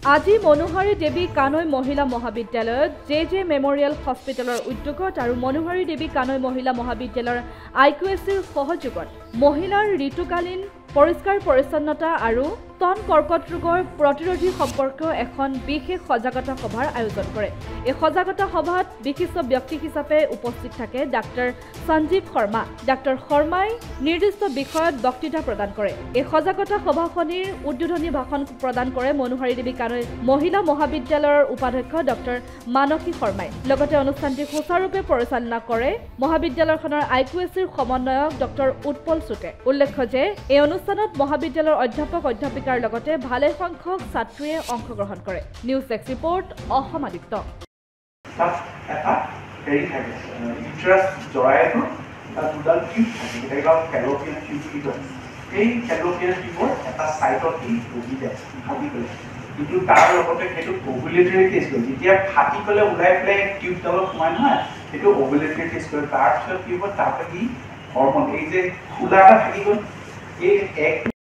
আজি মনোহাৰী দেৱী কানৈ মহিলা মহাবিদ্যালয়ত জে মেমৰিয়েল হস্পিটেলৰ উদ্যোগত আৰু মনোহাৰী দেৱী কানৈ মহিলা মহাবিদ্যালয়ৰ IQSCৰ সহযোগত মহিলাৰ ঋতুকালীন পৰিষ্কাৰ পৰিচ্ছন্নতা আৰু স্তন কৰ্কট ৰোগৰ প্ৰতিৰোধী সম্পৰ্কীয় এখন বিশেষ সজাগতা সভাৰ আয়োজন কৰে। এই সজাগতা সভাত বিশিষ্ট ব্যক্তি হিচাপে উপস্থিত থাকে ডাক্তৰ সঞ্জীৱ শৰ্মা। ডাক্তৰ শৰ্মাই নিৰ্দিষ্ট বিষয়ত বক্তৃতা প্ৰদান কৰে। এই সজাগতা সভাখনিৰ উদ্বোধনী ভাষণ প্ৰদান কৰে মনোহাৰী দেৱী কানৈ মহিলা মহাবিদ্যালয়ৰ উপাধ্যক্ষ ডক্তৰ মানসী শৰ্মাই। লগতে অনুষ্ঠানটি সুচাৰুৰূপে পৰিচালনা কৰে মহাবিদ্যালয়খনৰ IQSCৰ সমন্বয়ক ডক্তৰ উৎপল চুকে। উল্লেখ্য যে এই অনুষ্ঠানত মহাবিদ্যালয়ৰ অধ্যাপক অধ্যাপিকাৰ লগতে ভালে সংখ্যক ছাত্ৰীয়ে অংশগ্ৰহণ কৰে। News desk report Asom Aditya. কিন্তু তাৰ লগতে সেইটো ওভুলেটৰী টেষ্ট কৰে। যেতিয়া ফাটি পেলাই ওলাই পেলাই টিউবডালত সোমাই নহয় সেইটো ওভুলেটৰী টেষ্ট কৰে। তাৰপিছত কি হ'ব তাতে কি হৰমন এই যে খোলা এটা থাকি গ'ল এই এক